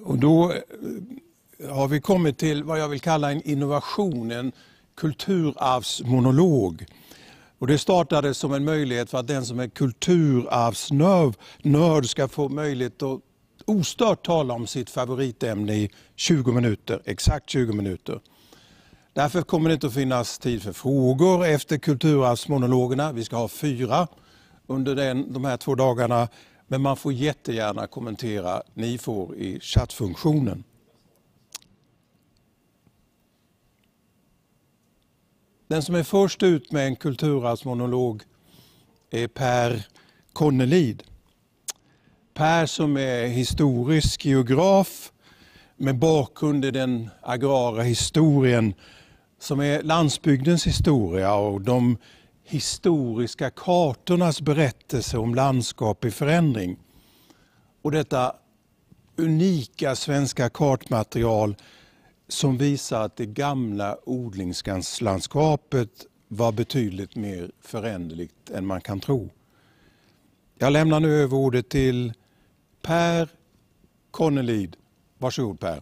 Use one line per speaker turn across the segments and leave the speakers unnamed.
Och då har vi kommit till vad jag vill kalla en innovation, en kulturarvsmonolog. Och det startade som en möjlighet för att den som är kulturarvsnörd ska få möjlighet att ostört tala om sitt favoritämne i 20 minuter, exakt 20 minuter. Därför kommer det inte att finnas tid för frågor efter kulturarvsmonologerna. Vi ska ha 4 under de här 2 dagarna. Men man får jättegärna kommentera, ni får i chattfunktionen. Den som är först ut med en kulturarvsmonolog är Per Connelid. Per som är historisk geograf med bakgrund i den agrara historien som är landsbygdens historia och de historiska kartornas berättelse om landskap i förändring. Och detta unika svenska kartmaterial som visar att det gamla odlingslandskapet var betydligt mer föränderligt än man kan tro. Jag lämnar nu över ordet till Per Connelid. Varsågod Per.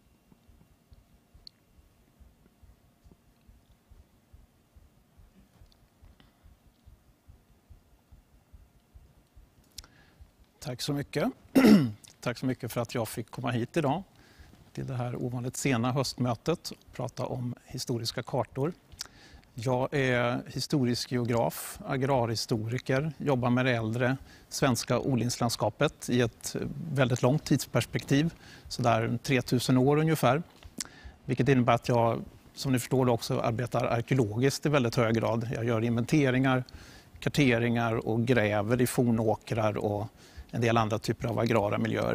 Tack så mycket. Tack så mycket för att jag fick komma hit idag till det här ovanligt sena höstmötet och prata om historiska kartor. Jag är historisk geograf, agrarhistoriker, jobbar med det äldre svenska odlingslandskapet i ett väldigt långt tidsperspektiv, så där 3000 år ungefär. Vilket innebär att jag, som ni förstår, också arbetar arkeologiskt i väldigt hög grad. Jag gör inventeringar, karteringar och gräver i fornåkrar och en del andra typer av agrara miljöer.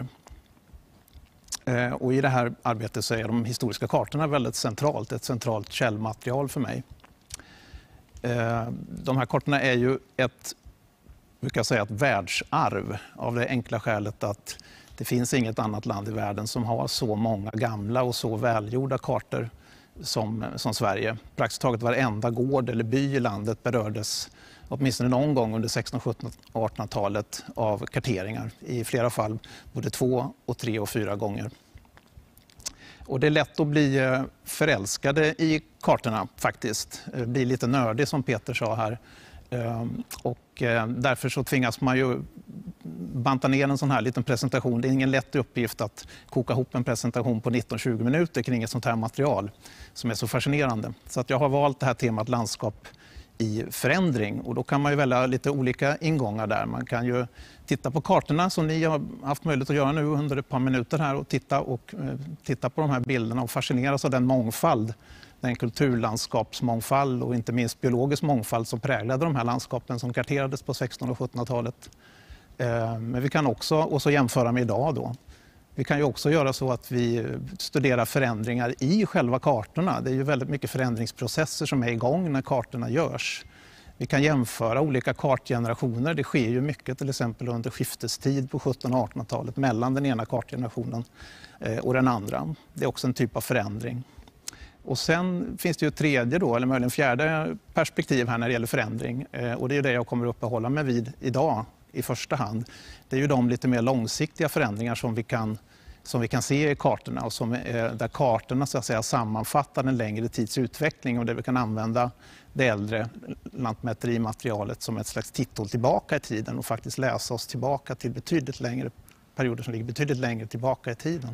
Och i det här arbetet så är de historiska kartorna väldigt centralt, ett centralt källmaterial för mig. De här kartorna är ju ett världsarv av det enkla skälet att det finns inget annat land i världen som har så många gamla och så välgjorda kartor som Sverige. Praktiskt taget varenda gård eller by i landet berördes åtminstone någon gång under 1600-, 1700- och 1800-talet av karteringar. I flera fall både 2, 3 och 4 gånger. Och det är lätt att bli förälskade i kartorna faktiskt. Bli lite nördig som Peter sa här. Och därför så tvingas man ju banta ner en sån här liten presentation. Det är ingen lätt uppgift att koka ihop en presentation på 19-20 minuter kring ett sånt här material som är så fascinerande. Så att jag har valt det här temat landskap i förändring, och då kan man ju välja lite olika ingångar där. Man kan ju titta på kartorna som ni har haft möjlighet att göra nu under ett par minuter här och titta på de här bilderna och fascineras av den mångfald, den kulturlandskapsmångfald och inte minst biologisk mångfald som präglade de här landskapen som karterades på 1600- och 1700-talet. Men vi kan också jämföra med idag då. Vi kan ju också göra så att vi studerar förändringar i själva kartorna. Det är ju väldigt mycket förändringsprocesser som är igång när kartorna görs. Vi kan jämföra olika kartgenerationer. Det sker ju mycket till exempel under skiftestid på 1700- och 1800-talet mellan den ena kartgenerationen och den andra. Det är också en typ av förändring. Och sen finns det ju ett tredje då, eller möjligen fjärde perspektiv här när det gäller förändring. Och det är ju det jag kommer att uppehålla mig vid idag i första hand. Det är ju de lite mer långsiktiga förändringar som vi kan se i kartorna och där kartorna så att säga sammanfattar en längre tids utveckling och där vi kan använda det äldre lantmäterimaterialet som ett slags titthål tillbaka i tiden och faktiskt läsa oss tillbaka till betydligt längre perioder som ligger betydligt längre tillbaka i tiden.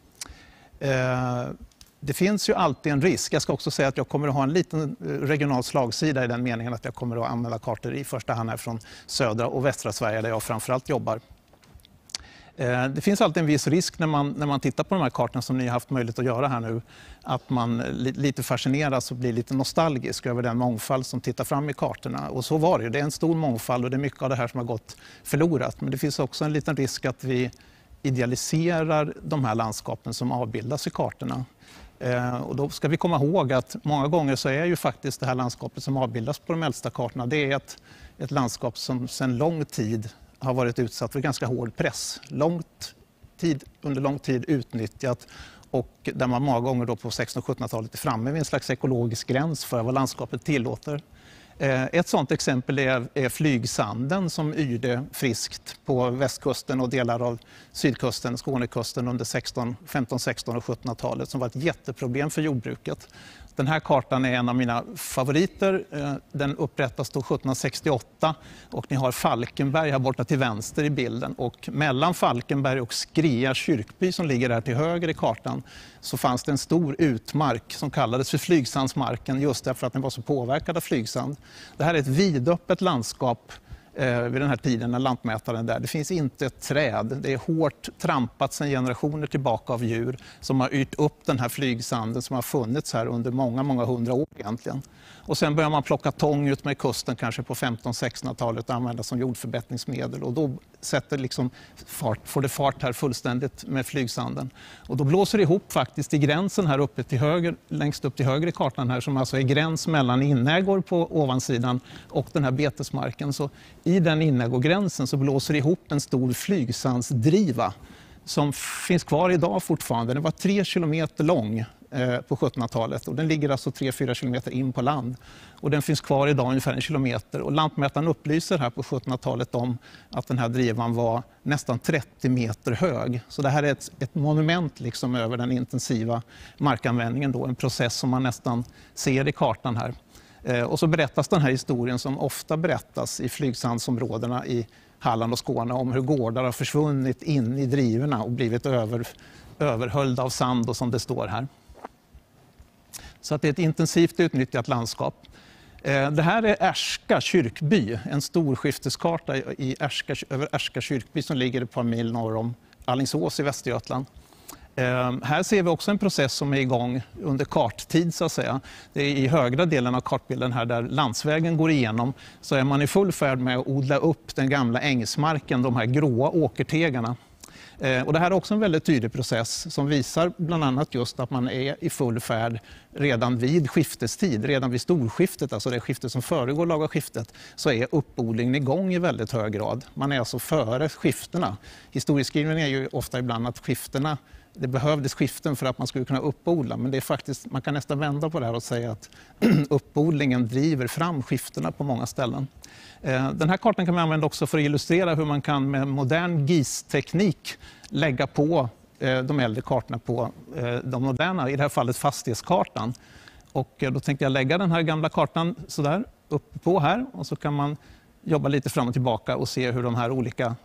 Det finns ju alltid en risk. Jag ska också säga att jag kommer att ha en liten regional slagsida i den meningen att jag kommer att använda kartor i första hand här från södra och västra Sverige där jag framförallt jobbar. Det finns alltid en viss risk när man tittar på de här kartorna som ni har haft möjlighet att göra här nu, att man lite fascineras och blir lite nostalgisk över den mångfald som tittar fram i kartorna. Och så var det ju. Det är en stor mångfald och det är mycket av det här som har gått förlorat. Men det finns också en liten risk att vi idealiserar de här landskapen som avbildas i kartorna. Och då ska vi komma ihåg att många gånger så är ju faktiskt det här landskapet som avbildas på de äldsta kartorna, det är ett landskap som sedan lång tid har varit utsatt för ganska hård press. Under lång tid utnyttjat och där man många gånger då på 1600- och 1700-talet är framme vid en slags ekologisk gräns för vad landskapet tillåter. Ett sådant exempel är flygsanden som yrde friskt på västkusten och delar av sydkusten, Skånekusten under 15, 16 och 1700-talet som var ett jätteproblem för jordbruket. Den här kartan är en av mina favoriter. Den upprättas då 1768 och ni har Falkenberg här borta till vänster i bilden. Och mellan Falkenberg och Skria kyrkby som ligger där till höger i kartan så fanns det en stor utmark som kallades för flygsandsmarken just därför att den var så påverkad av flygsand. Det här är ett vidöppet landskap vid den här tiden när lantmätaren där. Det finns inte ett träd. Det är hårt trampat sedan generationer tillbaka av djur som har yrt upp den här flygsanden som har funnits här under många, många hundra år egentligen. Och sen börjar man plocka tång ut med kusten kanske på 1500-1600-talet och använda som jordförbättringsmedel. Och då får det fart här fullständigt med flygsanden. Och då blåser det ihop faktiskt i gränsen här uppe till höger, längst upp till höger i kartan här som alltså är gräns mellan inägor på ovansidan och den här betesmarken. Så i den inägogränsen så blåser det ihop en stor flygsandsdriva som finns kvar idag fortfarande. Den var 3 kilometer lång på 1700-talet och den ligger alltså 3-4 kilometer in på land. Och den finns kvar idag ungefär 1 kilometer. Och lantmätaren upplyser här på 1700-talet om att den här drivan var nästan 30 meter hög. Så det här är ett monument liksom över den intensiva markanvändningen då. En process som man nästan ser i kartan här. Och så berättas den här historien som ofta berättas i flygsandsområdena i Halland och Skåne om hur gårdar har försvunnit in i drivorna och blivit överhöljda av sand och som det står här. Så att det är ett intensivt utnyttjat landskap. Det här är Ärska kyrkby, en storskifteskarta över Ärska kyrkby som ligger ett par mil norr om Alingsås i Västergötland. Här ser vi också en process som är igång under karttid så att säga. Det är i högra delen av kartbilden här där landsvägen går igenom så är man i full färd med att odla upp den gamla ängsmarken, de här gråa åkertegarna. Och det här är också en väldigt tydlig process som visar bland annat just att man är i full färd redan vid skiftestid, redan vid storskiftet, alltså det skiftet som föregår laga skiftet, så är uppodlingen igång i väldigt hög grad. Man är alltså före skiftena. Historieskrivningen är ju ofta ibland att skiftena, det behövdes skiften för att man skulle kunna uppodla, men det är faktiskt, man kan nästan vända på det här och säga att uppodlingen driver fram skiftena på många ställen. Den här kartan kan man använda också för att illustrera hur man kan med modern GIS-teknik lägga på de äldre kartorna på de moderna, i det här fallet fastighetskartan. Och då tänkte jag lägga den här gamla kartan så där uppe på här och så kan man jobba lite fram och tillbaka och se hur de här olika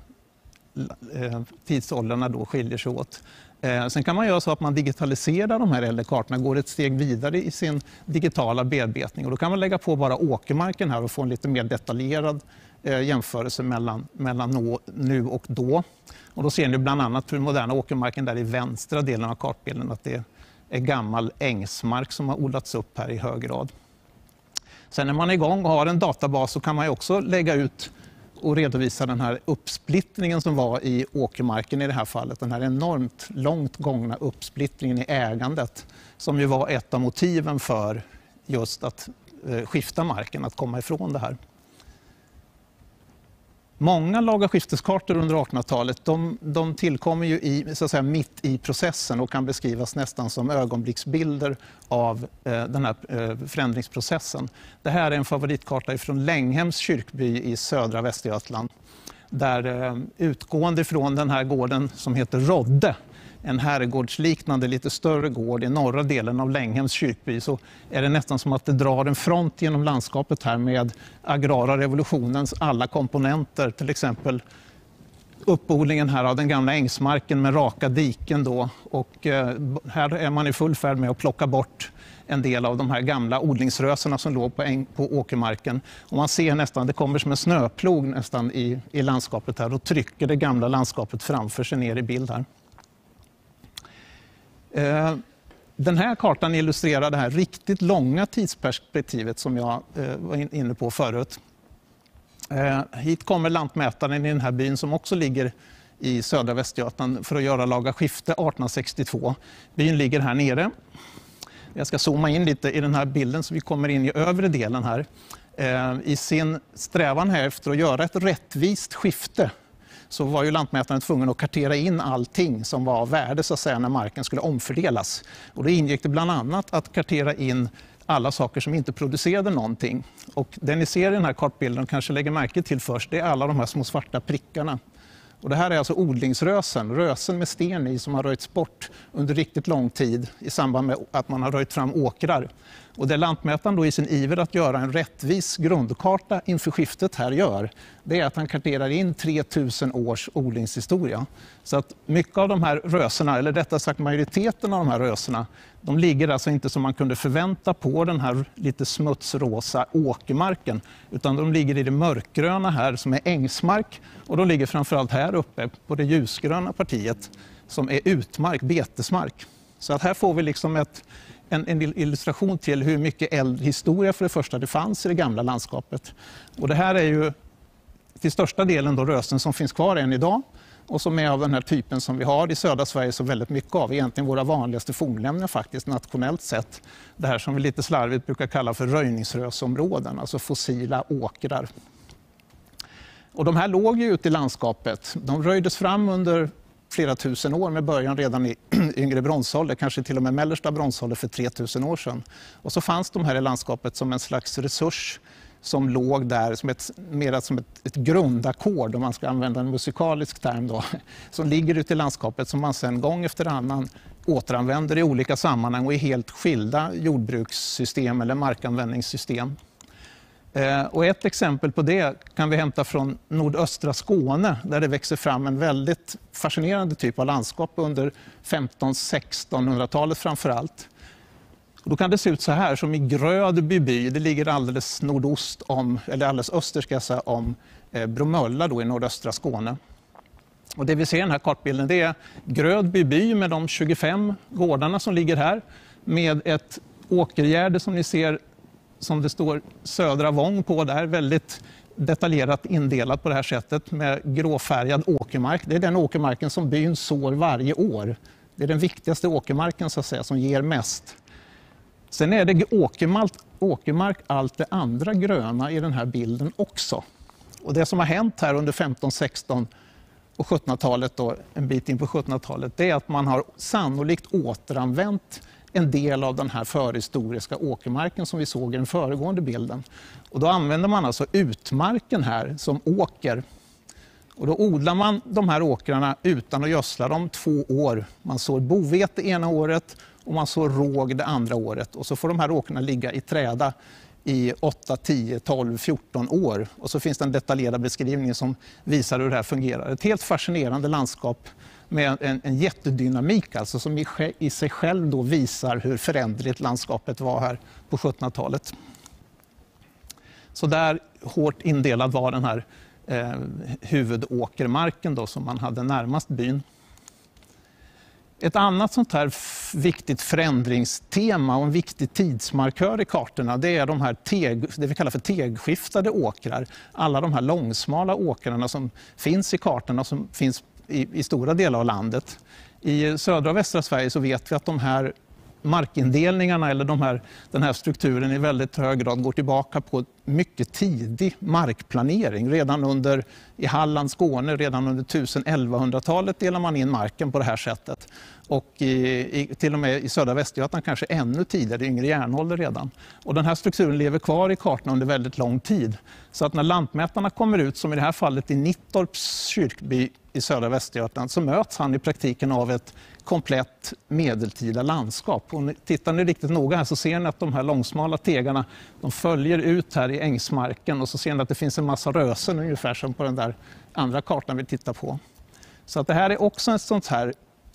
tidsåldrarna då skiljer sig åt. Sen kan man göra så att man digitaliserar de här äldre kartorna, går ett steg vidare i sin digitala bearbetning. Och då kan man lägga på bara åkermarken här och få en lite mer detaljerad jämförelse mellan nu och då. Och då ser ni bland annat hur moderna åkermarken där i vänstra delen av kartbilden att det är gammal ängsmark som har odlats upp här i hög grad. Sen när man är igång och har en databas så kan man ju också lägga ut och redovisa den här uppsplittringen som var i åkermarken i det här fallet. Den här enormt långt gångna uppsplittringen i ägandet som ju var ett av motiven för just att skifta marken, att komma ifrån det här. Många laga skifteskartor under 1800-talet de tillkommer ju så att säga, mitt i processen och kan beskrivas nästan som ögonblicksbilder av den här förändringsprocessen. Det här är en favoritkarta från Länghems kyrkby i södra Västergötland där utgående från den här gården som heter Rodde, en herrgårdsliknande lite större gård i norra delen av Länghems kyrkby, så är det nästan som att det drar en front genom landskapet här med agrara revolutionens alla komponenter, till exempel uppodlingen här av den gamla ängsmarken med raka diken då, och här är man i full färd med att plocka bort en del av de här gamla odlingsröserna som låg på åkermarken. Och man ser nästan, det kommer som en snöplog nästan i landskapet här och trycker det gamla landskapet framför sig ner i bild här. Den här kartan illustrerar det här riktigt långa tidsperspektivet som jag var inne på förut. Hit kommer lantmätaren i den här byn som också ligger i södra Västergötland för att göra laga skifte 1862. Byn ligger här nere. Jag ska zooma in lite i den här bilden så vi kommer in i övre delen här. I sin strävan här efter att göra ett rättvist skifte så var ju lantmätaren tvungen att kartera in allting som var av värde så att säga när marken skulle omfördelas. Och det ingick det bland annat att kartera in alla saker som inte producerade någonting. Och det ni ser i den här kartbilden och kanske lägger märke till först, det är alla de här små svarta prickarna. Och det här är alltså odlingsrösen, rösen med sten i som har röjts bort under riktigt lång tid i samband med att man har röjt fram åkrar. Och det lantmätaren då i sin iver att göra en rättvis grundkarta inför skiftet här gör, det är att han karterar in 3000 års odlingshistoria. Så att mycket av de här röserna, eller rättare sagt majoriteten av de här röserna, de ligger alltså inte som man kunde förvänta på den här lite smutsrosa åkermarken, utan de ligger i det mörkgröna här som är ängsmark, och de ligger framförallt här uppe på det ljusgröna partiet som är utmark, betesmark. Så att här får vi liksom en illustration till hur mycket äldre historia för det första det fanns i det gamla landskapet. Och det här är ju till största delen då rösen som finns kvar än idag och som är av den här typen som vi har i södra Sverige så väldigt mycket av. Egentligen våra vanligaste fornlämningar faktiskt nationellt sett. Det här som vi lite slarvigt brukar kalla för röjningsrösområden, alltså fossila åkrar. Och de här låg ju ute i landskapet. De röjdes fram under flera tusen år med början redan i yngre bronsålder, kanske till och med mellersta bronsålder för 3000 år sedan. Och så fanns de här i landskapet som en slags resurs som låg där som ett grundackord, om man ska använda en musikalisk term då, som ligger ute i landskapet som man sedan gång efter annan återanvänder i olika sammanhang och i helt skilda jordbrukssystem eller markanvändningssystem. Och ett exempel på det kan vi hämta från nordöstra Skåne där det växer fram en väldigt fascinerande typ av landskap under 1500-1600-talet framför allt. Och då kan det se ut så här som i Grödby by, det ligger alldeles nordost om, eller alldeles öster ska jag säga, om Bromölla då i nordöstra Skåne. Och det vi ser i den här kartbilden det är Grödby by med de 25 gårdarna som ligger här med ett åkergärde som ni ser som det står Södra Vång på där, väldigt detaljerat indelat på det här sättet med gråfärgad åkermark. Det är den åkermarken som byn sår varje år. Det är den viktigaste åkermarken så att säga, som ger mest. Sen är det åkermark allt det andra gröna i den här bilden också. Och det som har hänt här under 15, 16 och 1700-talet, då, en bit in på 1700-talet, det är att man har sannolikt återanvänt en del av den här förhistoriska åkermarken som vi såg i den föregående bilden. Och då använder man alltså utmarken här som åker. Och då odlar man de här åkrarna utan att gödsla dem 2 år. Man sår bovete ena året och man sår råg det andra året. Och så får de här åkrarna ligga i träda i 8, 10, 12, 14 år. Och så finns det en detaljerad beskrivning som visar hur det här fungerar. Ett helt fascinerande landskap med en jättedynamik alltså, som i sig själv då visar hur föränderligt landskapet var här på 1700-talet. Så där hårt indelad var den här huvudåkermarken då, som man hade närmast byn. Ett annat sånt här viktigt förändringstema och en viktig tidsmarkör i kartorna, det är de här det vi kallar för tegskiftade åkrar. Alla de här långsmala åkrarna som finns i kartorna, som finns i stora delar av landet. I södra och västra Sverige så vet vi att de här markindelningarna eller den här strukturen i väldigt hög grad går tillbaka på mycket tidig markplanering. Redan i Halland, Skåne, redan under 1000-1100-talet delar man in marken på det här sättet. Och till och med i södra Västergötland kanske ännu tidigare, yngre järnålder redan. Och den här strukturen lever kvar i kartan under väldigt lång tid. Så att när lantmätarna kommer ut, som i det här fallet i Nittorps kyrkby i södra Västergötland, så möts han i praktiken av ett komplett medeltida landskap. Och tittar ni riktigt noga här så ser ni att de här långsmala tegarna, de följer ut här i ängsmarken och så ser ni att det finns en massa rösen ungefär som på den där andra kartan vi tittar på. Så att det här är också ett sånt här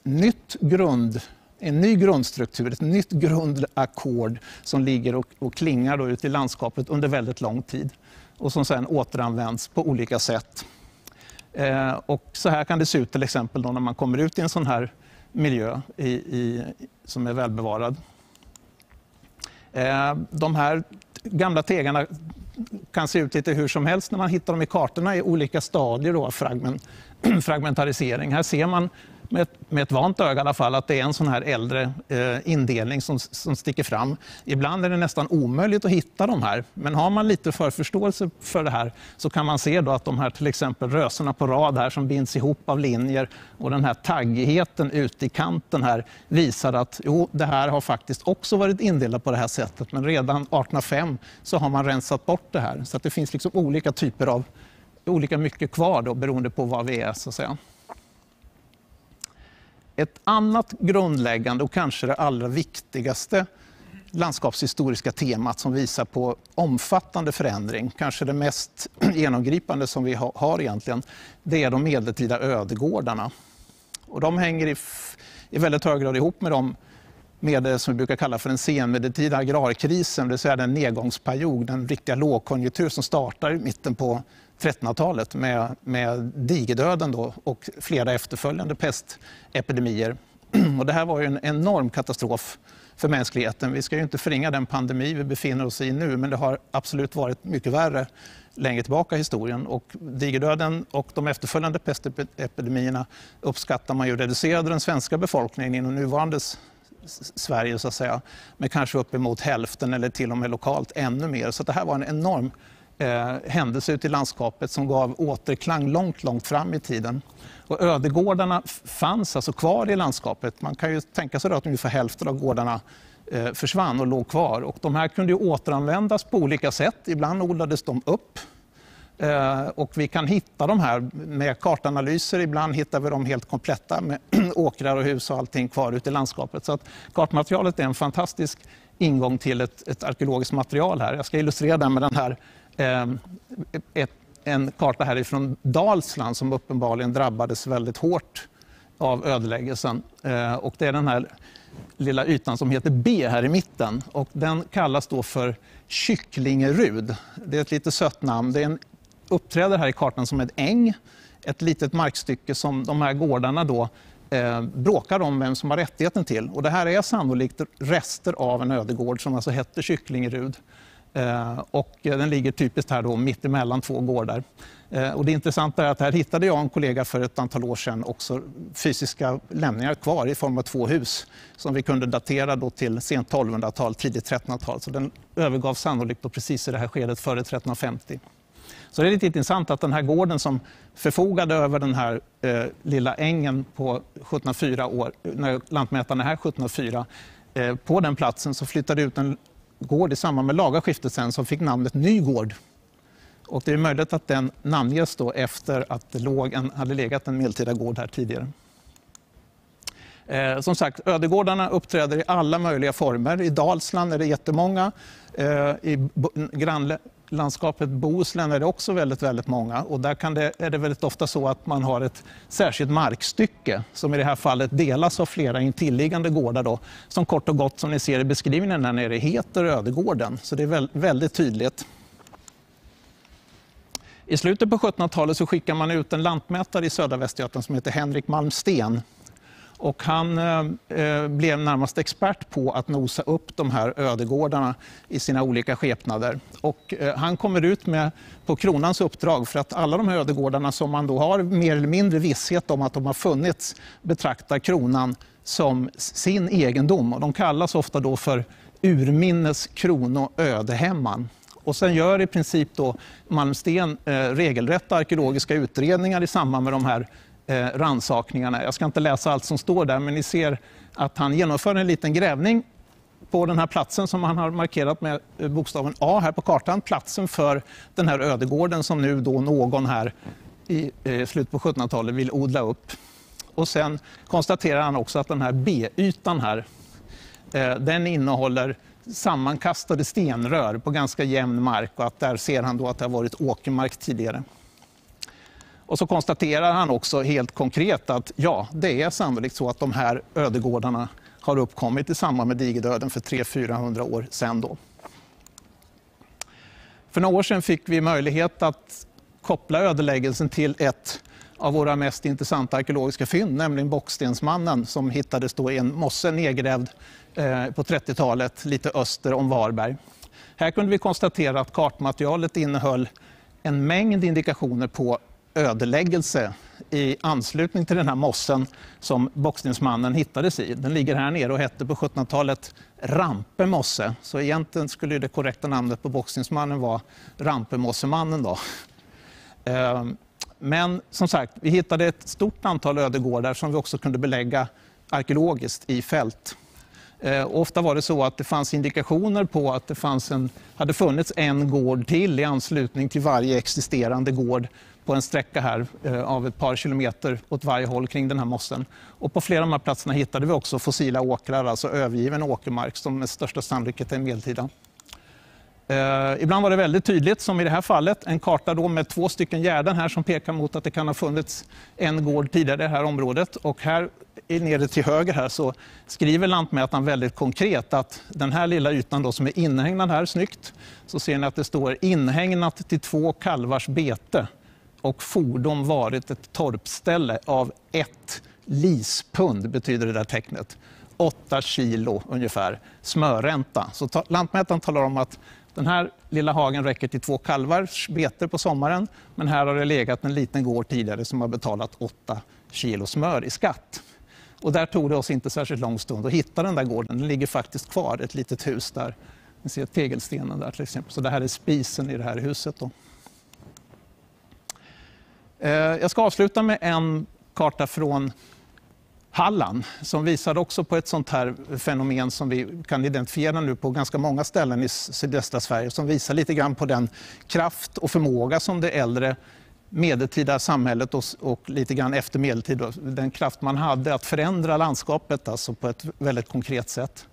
en ny grundstruktur, ett nytt grundackord som ligger och klingar då ut i landskapet under väldigt lång tid och som sedan återanvänds på olika sätt. Och så här kan det se ut till exempel då när man kommer ut i en sån här miljö som är välbevarad. De här gamla tegarna kan se ut lite hur som helst när man hittar dem i kartorna i olika stadier av fragmentarisering. Här ser man med ett vant öga i alla fall att det är en sån här äldre indelning som sticker fram. Ibland är det nästan omöjligt att hitta de här, men har man lite förståelse för det här så kan man se då att de här till exempel rösorna på rad här som binds ihop av linjer och den här taggigheten ute i kanten här visar att jo, det här har faktiskt också varit indelat på det här sättet, men redan 1805 så har man rensat bort det här. Så att det finns liksom olika typer av, olika mycket kvar då beroende på vad vi är så att säga. Ett annat grundläggande och kanske det allra viktigaste landskapshistoriska temat som visar på omfattande förändring, kanske det mest genomgripande som vi har egentligen, det är de medeltida ödegårdarna. Och de hänger i väldigt hög grad ihop med det som vi brukar kalla för den senmedeltida agrarkrisen, det vill säga den nedgångsperiod, den riktiga lågkonjunktur som startar i mitten på 1300-talet med digerdöden då och flera efterföljande pestepidemier. Och det här var ju en enorm katastrof för mänskligheten. Vi ska ju inte förringa den pandemi vi befinner oss i nu, men det har absolut varit mycket värre längre tillbaka i historien. Och digerdöden och de efterföljande pestepidemierna uppskattar man ju reducerade den svenska befolkningen inom nuvarande Sverige så att säga, med kanske uppemot hälften eller till och med lokalt ännu mer. Så det här var en enorm händelse ute i landskapet som gav återklang långt fram i tiden. Och ödegårdarna fanns alltså kvar i landskapet. Man kan ju tänka sig att ungefär hälften av gårdarna försvann och låg kvar. Och de här kunde ju återanvändas på olika sätt. Ibland odlades de upp. Och vi kan hitta de här med kartanalyser. Ibland hittar vi dem helt kompletta med åkrar och hus och allting kvar ute i landskapet. Så att kartmaterialet är en fantastisk ingång till ett arkeologiskt material här. Jag ska illustrera det med den här en karta härifrån Dalsland som uppenbarligen drabbades väldigt hårt av ödeläggelsen. Och det är den här lilla ytan som heter B här i mitten. Och den kallas då för Kycklingerud. Det är ett lite sött namn. Det uppträder här i kartan som en äng. Ett litet markstycke som de här gårdarna då bråkar om vem som har rättigheten till. Och det här är sannolikt rester av en ödegård som alltså heter Kycklingerud. Och den ligger typiskt här då mitt emellan två gårdar. Och det intressanta är att här hittade jag en kollega för ett antal år sedan också fysiska lämningar kvar i form av två hus som vi kunde datera då till sent 1200-tal, tidigt 1300-tal. Så den övergav sannolikt då precis i det här skedet före 1350. Så det är lite intressant att den här gården som förfogade över den här lilla ängen på 1704 år, när lantmätaren är här 1704, på den platsen så flyttade ut en gård i samband med lagarskiftet sen som fick namnet Nygård. Och det är möjligt att den namnges då efter att det hade legat en medeltida gård här tidigare. Som sagt, ödegårdarna uppträder i alla möjliga former. I Dalsland är det jättemånga. I grannlandskapet Bohuslän är det också väldigt många. Och där är det väldigt ofta så att man har ett särskilt markstycke som i det här fallet delas av flera intilliggande gårdar då, som kort och gott som ni ser i beskrivningen där nere heter ödegården. Så det är väldigt tydligt. I slutet på 1700-talet så skickar man ut en lantmätare i södra Västergötland som heter Henrik Malmsten. Och han blev närmast expert på att nosa upp de här ödegårdarna i sina olika skepnader. Och han kommer ut med på kronans uppdrag för att alla de här ödegårdarna som man då har mer eller mindre visshet om att de har funnits betraktar kronan som sin egendom. Och de kallas ofta då för urminnes krono ödehemman. Och sen gör i princip då Malmsten regelrätta arkeologiska utredningar i samband med de här rannsakningarna. Jag ska inte läsa allt som står där, men ni ser att han genomför en liten grävning på den här platsen som han har markerat med bokstaven A här på kartan. Platsen för den här ödegården som nu då någon här i slutet på 1700-talet vill odla upp. Och sen konstaterar han också att den här B-ytan här, den innehåller sammankastade stenrör på ganska jämn mark och att där ser han då att det har varit åkermark tidigare. Och så konstaterar han också helt konkret att ja, det är sannolikt så att de här ödegårdarna har uppkommit i samband med digerdöden för 300-400 år sedan då. För några år sedan fick vi möjlighet att koppla ödeläggelsen till ett av våra mest intressanta arkeologiska fynd, nämligen Bockstensmannen som hittades då i en mosse nedgrävd på 30-talet lite öster om Varberg. Här kunde vi konstatera att kartmaterialet innehöll en mängd indikationer på ödeläggelse i anslutning till den här mossen som boxningsmannen hittades i. Den ligger här nere och hette på 1700-talet Rampe mosse. Så egentligen skulle det korrekta namnet på boxningsmannen vara Rampemossemannen då. Men som sagt, vi hittade ett stort antal ödegårdar som vi också kunde belägga arkeologiskt i fält. Ofta var det så att det fanns indikationer på att det hade funnits en gård till i anslutning till varje existerande gård på en sträcka här av ett par kilometer åt varje håll kring den här mossen. Och på flera av de här platserna hittade vi också fossila åkrar, alltså övergiven åkermark som med största sannolikhet är medeltida. Ibland var det väldigt tydligt, som i det här fallet, en karta då med 2 stycken gärden här som pekar mot att det kan ha funnits en gård tidigare i det här området. Och här nere till höger här så skriver lantmätaren väldigt konkret att den här lilla ytan då som är inhägnad här, snyggt, så ser ni att det står inhägnat till 2 kalvars bete och fordon varit ett torpställe av 1 lispund, betyder det där tecknet. 8 kilo ungefär smörränta. Så lantmätaren talar om att den här lilla hagen räcker till 2 kalvars bete på sommaren, men här har det legat en liten gård tidigare som har betalat 8 kilo smör i skatt. Och där tog det oss inte särskilt lång stund att hitta den där gården. Den ligger faktiskt kvar, ett litet hus där. Ni ser tegelstenen där till exempel. Så det här är spisen i det här huset då. Jag ska avsluta med en karta från Halland som visar också på ett sånt här fenomen som vi kan identifiera nu på ganska många ställen i sydöstra Sverige, som visar lite grann på den kraft och förmåga som det äldre medeltida samhället och lite grann efter medeltid, den kraft man hade att förändra landskapet alltså på ett väldigt konkret sätt.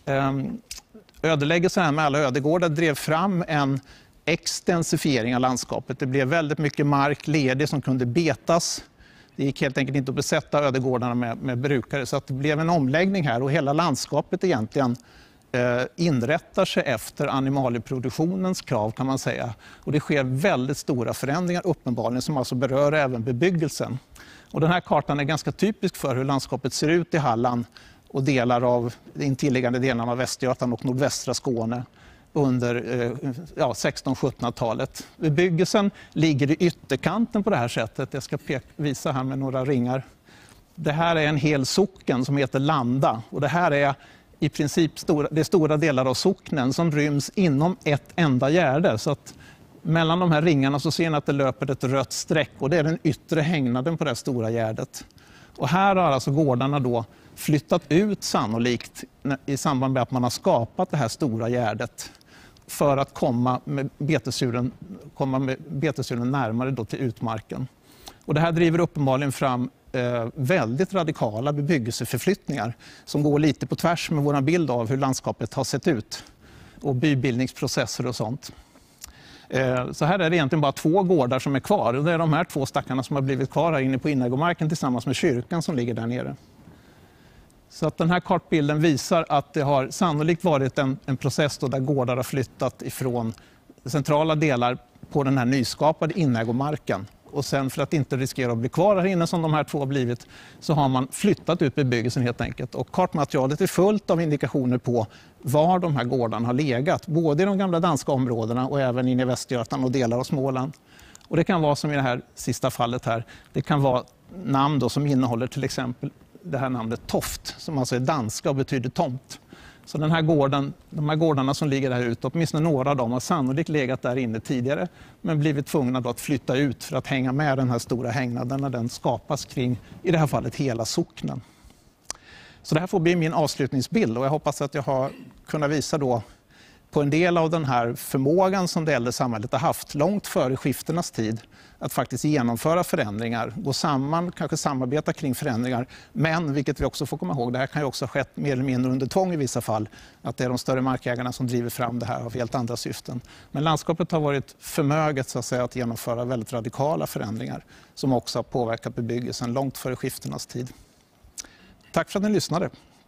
Ödeläggelsen här med alla ödegårdar drev fram en extensifiering av landskapet. Det blev väldigt mycket mark ledig som kunde betas. Det gick helt enkelt inte att besätta ödegårdarna med brukare, så att det blev en omläggning här och hela landskapet egentligen inrättar sig efter animalieproduktionens krav, kan man säga. Och det sker väldigt stora förändringar uppenbarligen som alltså berör även bebyggelsen. Och den här kartan är ganska typisk för hur landskapet ser ut i Halland och delar av de intilliggande delarna av Västergötland och nordvästra Skåne under 1600-1700-talet. Bebyggelsen ligger i ytterkanten på det här sättet. Jag ska visa här med några ringar. Det här är en hel socken som heter Landa, och det här är i princip stora delar av socknen som ryms inom ett enda gärde. Så att mellan de här ringarna så ser ni att det löper ett rött streck, och det är den yttre hängnaden på det stora gärdet. Och här har alltså gårdarna då flyttat ut sannolikt i samband med att man har skapat det här stora gärdet för att komma med betesdjuren närmare då till utmarken. Och det här driver uppenbarligen fram väldigt radikala bebyggelseförflyttningar som går lite på tvärs med vår bild av hur landskapet har sett ut och bybildningsprocesser och sånt. Så här är det egentligen bara 2 gårdar som är kvar, och det är de här 2 stackarna som har blivit kvar här inne på inägomarken tillsammans med kyrkan som ligger där nere. Så att den här kartbilden visar att det har sannolikt varit en process då där gårdar har flyttat ifrån centrala delar på den här nyskapade inägomarken. Och sen, för att inte riskera att bli kvar här inne som de här 2 har blivit, så har man flyttat ut bebyggelsen helt enkelt. Och kartmaterialet är fullt av indikationer på var de här gårdarna har legat. Både i de gamla danska områdena och även in i Västergötland och delar av Småland. Och det kan vara som i det här sista fallet här. Det kan vara namn då som innehåller till exempel det här namnet Toft, som alltså är danska och betyder tomt. Så de här gårdarna som ligger där ute, åtminstone några av dem har sannolikt legat där inne tidigare, men blivit tvungna då att flytta ut för att hänga med den här stora hängnaden när den skapas kring, i det här fallet, hela socknen. Så det här får bli min avslutningsbild, och jag hoppas att jag har kunnat visa då på en del av den här förmågan som det äldre samhället har haft långt före skifternas tid att faktiskt genomföra förändringar, gå samman, kanske samarbeta kring förändringar. Men, vilket vi också får komma ihåg, det här kan ju också ha skett mer eller mindre under tvång i vissa fall. Att det är de större markägarna som driver fram det här av helt andra syften. Men landskapet har varit förmöget så att säga att genomföra väldigt radikala förändringar som också har påverkat bebyggelsen långt före skifternas tid. Tack för att ni lyssnade.